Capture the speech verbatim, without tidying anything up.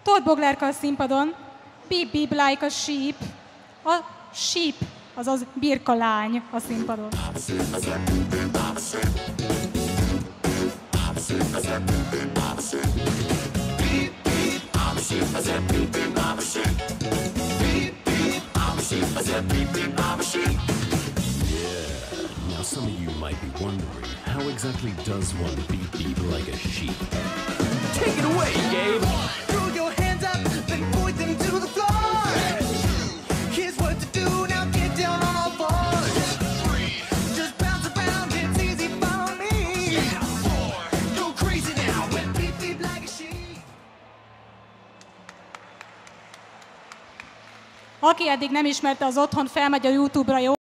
Tóth Boglárka a színpadon, Beep Beep Like a Sheep, a sheep, azaz birka lány a színpadon. Now some of you might be wondering, how exactly does one beep beep like a sheep? Take it away, Gabe! Throw your hands up and point them to the floor. Here's what to do, now get down on all fours. Just bounce around, it's easy for me. Go crazy now and beep beep like a sheep. Aki eddig nem ismerte az Otthont, felmegy a YouTube-ra, jó?